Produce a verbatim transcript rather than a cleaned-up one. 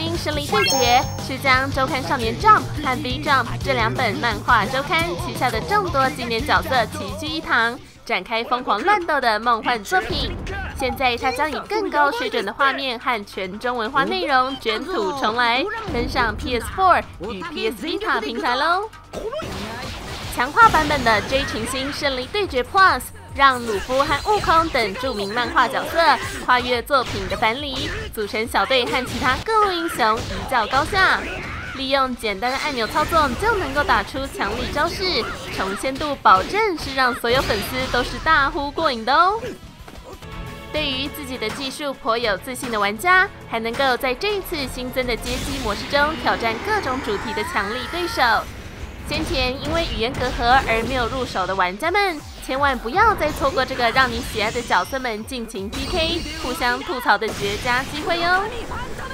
星生离对决》是将周刊少年 Jump 和 V Jump 这两本漫画周刊旗下的众多经典角色齐聚一堂，展开疯狂乱斗的梦幻作品。现在它将以更高水准的画面和全中文化内容卷土重来，登上 P S 四 与 P S Vita 平台喽。强化版本的 J 群星胜利对决 Plus。让鲁夫和悟空等著名漫画角色跨越作品的藩篱，组成小队和其他各路英雄一较高下。利用简单的按钮操作就能够打出强力招式，重现度保证是让所有粉丝都是大呼过瘾的哦。对于自己的技术颇有自信的玩家，还能够在这一次新增的街机模式中挑战各种主题的强力对手。先前因为语言隔阂而没有入手的玩家们，千万不要再错过这个让你喜爱的角色们尽情 P K、互相吐槽的绝佳机会哟！